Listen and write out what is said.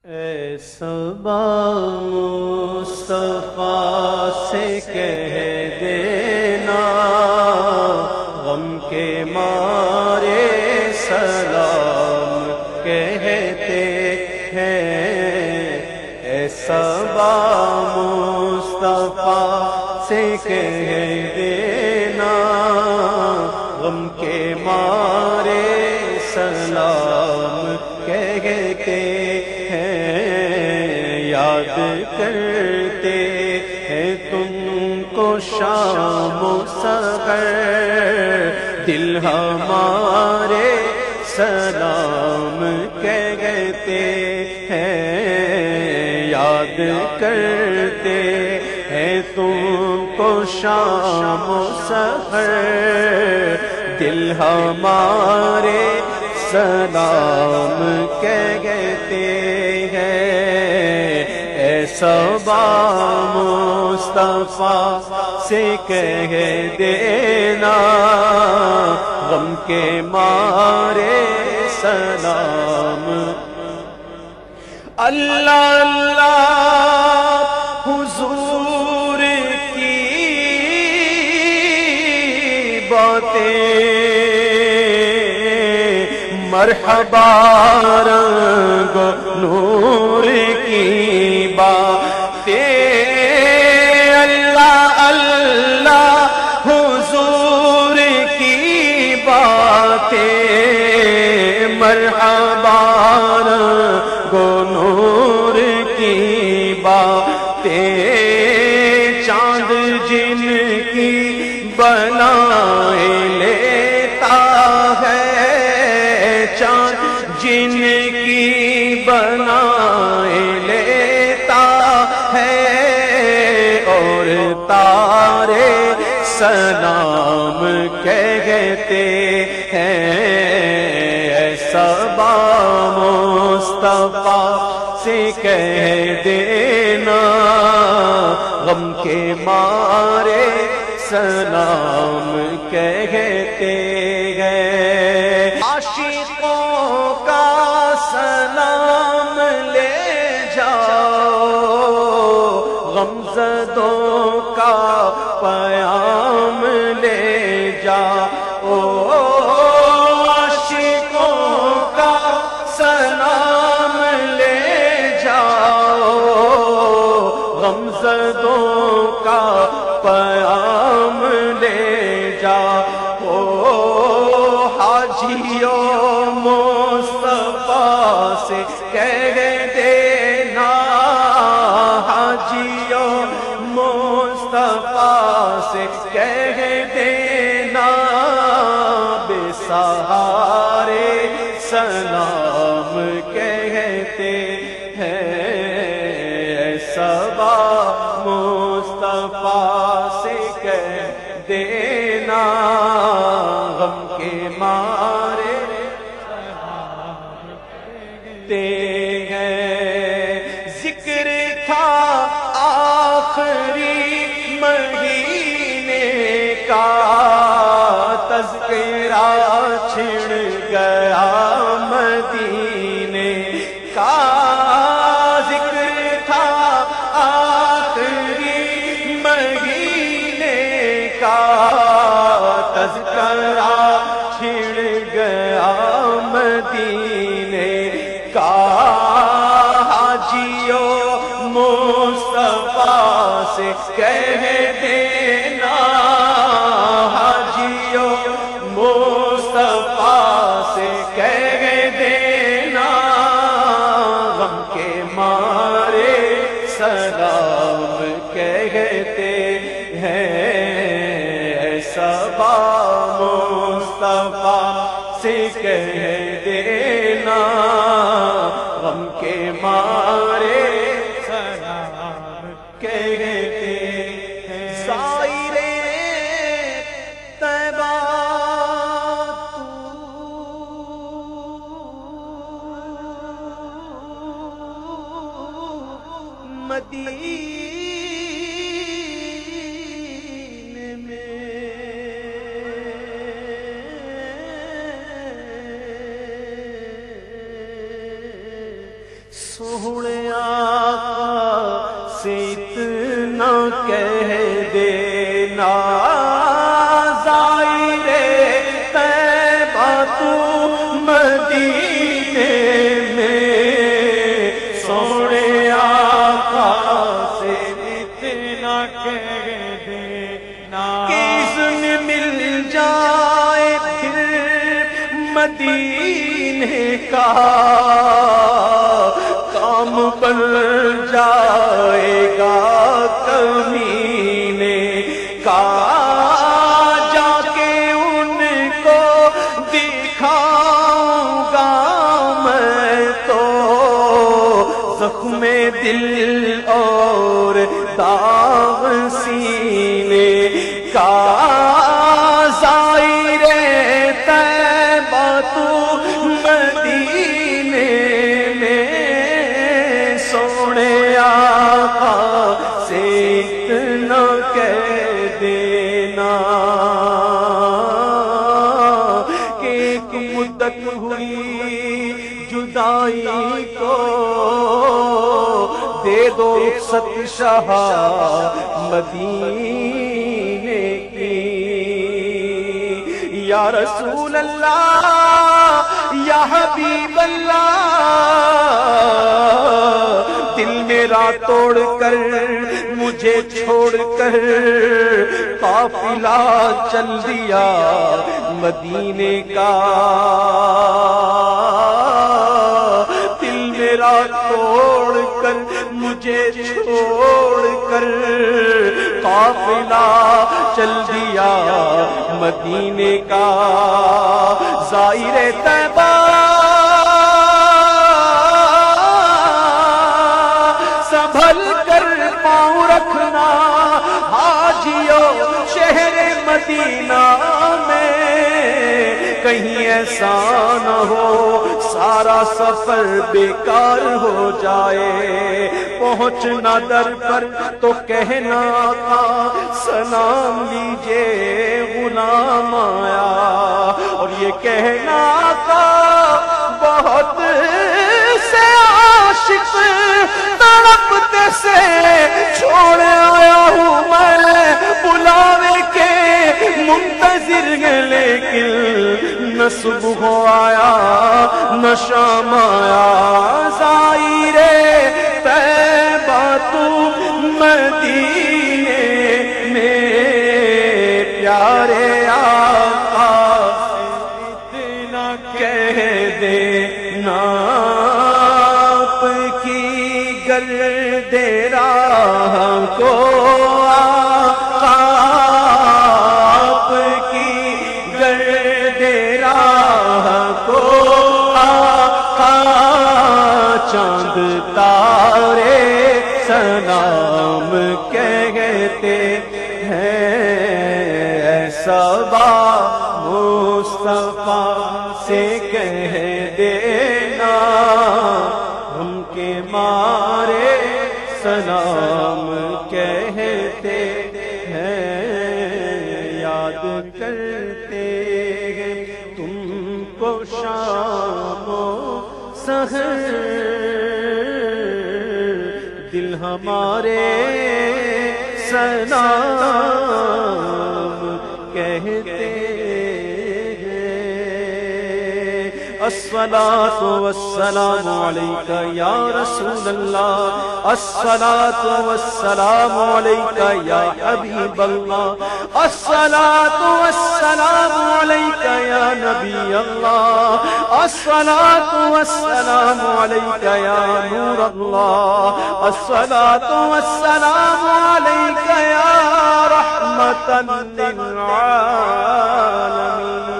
اے صبا مصطفیٰ سے کہہ دینا غم کے مارے سلام کہتے ہیں۔ اے صبا مصطفیٰ سے کہہ دینا غم کے مارے سلام کہتے یاد کرتے ہیں تم کو شام و سحر، دل ہمارے سلام کہتے ہیں۔ یاد کرتے ہیں تم کو شام و سحر، دل ہمارے سلام کہتے ہیں۔ اے صبا مصطفیٰ سے کہہ دینا غم کے مارے سلام۔ اللہ اللہ حضور کی باتیں، مرحبا رنگ نور کی باتیں، اللہ اللہ حضور کی باتیں، مرحبا رنگ نور کی باتیں، چاند جن کی بنائے لیتا ہے، چاند جن کی بنائے لیتا ہے، اور تارے سلام کہتے ہیں۔ اے صبا مصطفیٰ سے کہہ دینا غم کے مارے سلام کہتے ہیں۔ عاشقوں کا سلام لے جاؤ، غمزدوں کا پیام لے جاؤ، عاشقوں کا سلام لے جاؤ، غمزدوں کا پیام لے جاؤ، حاجیوں مصطفیٰ سے کہہ دینا، حاجیوں مصطفیٰ سے کہہ دینا، بے سہارے سلام کہتے ہیں۔ اے صبا مصطفیٰ سے کہہ دینا غم کے مارے کہتے ہیں۔ ذکر تھا آخری مہینے کا، تذکرہ چھڑ گیا مدینے کا، ذکر تھا آخری مہینے کا، تذکرہ چھڑ گیا مدینے کا، حاجیوں مصطفیٰ سے کہہ دینا، حاجیوں مصطفیٰ سے کہہ دینا غم کے مارے سلام کہتے ہیں۔ اے صبا مصطفیٰ سے کہہ دینا غم کے مارے سلام کہتے ہیں۔ زائر طیبہ مدینے میں سو سونے آقا سے اتنا کہہ دینا زائر طیبہ تو مدینے میں سونے آقا سے اتنا کہہ دینا کہ اذن مل جائے پھر مدینے کا کام بن جائے گا کمینے کا جا کے ان کو دکھاؤں گا میں تو زخم دل اور داغ سینے کا زائر طیبہ تو مدینے میں سونے آقا سے اتنا کہہ دینا کہ ایک مدت ہوئی جدائی کو دے دو رخصت شاہ مدینے کی یا رسول اللہ یا حبیب اللہ دل میرا توڑ کر مجھے چھوڑ کر قافلہ چل دیا مدینے کا دل میرا توڑ کر مجھے چھوڑ کر قافلہ چل دیا مدینے کا زائر طیبہ سنبھل کر پاؤں رکھنا حاجیوں شہر مدینہ میں کہیں ایسا نہ ہو سارا سفر بیکار ہو جائے پہنچنا در پر تو کہنا تھا سلام لیجئے غلام آیا اور یہ کہنا تھا بہت سے عاشق تڑپتے سے چھوڑ آیا ہوں میں بلاوے کے منتظر ہے لیکن نہ صبح آیا نہ شام آیا زائر طیبہ تو مدینے میں پیارے آقا اتنا کہہ دینا آپ کی گرد راہ کو آقا آپ کی گرد راہ کو آقا چاند تارے سلام کہتے ہیں ایسا مصطفیٰ سے کہہ دینا ہم کے مارے سلام کہتے ہیں یاد کرتے ہیں تم کو شام و سحر دل ہمارے سلام کہتے الصلاة والسلام عليك يا رسول الله الصلاة والسلام عليك يا حبيب الله الصلاة والسلام عليك يا نبي الله الصلاة والسلام عليك يا نور الله الصلاة والسلام عليك يا رحمة للعالمين